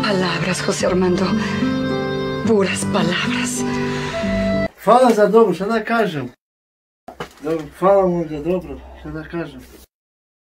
Palabras, José Armando. Puras palabras. Hvala za dobro, šta da kažem. Hvala mu za dobro, šta da kažem.